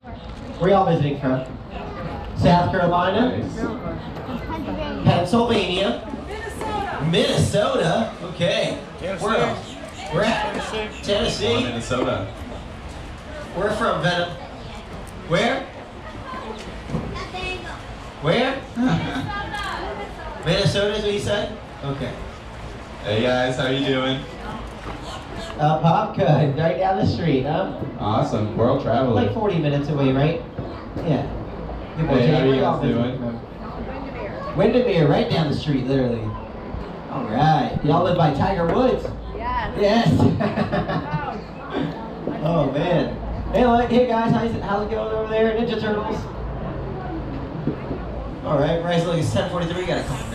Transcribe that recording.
Where y'all visiting from? South Carolina? Pennsylvania? Minnesota? Okay. Where else? We're at Tennessee? Minnesota. We're from Venom. Where? Where? Minnesota is what you said? Okay. Hey guys, how you doing? Pop Cut, right down the street, huh? Awesome, world traveler. Like 40 minutes away, right? Yeah. Hey, how are you guys doing? Windermere, right down the street, literally. All right. Y'all live by Tiger Woods? Yes. Yes. Oh man. Hey guys, how's it going over there, Ninja Turtles? All right, Bryce, look, it's 10:43. Got a couple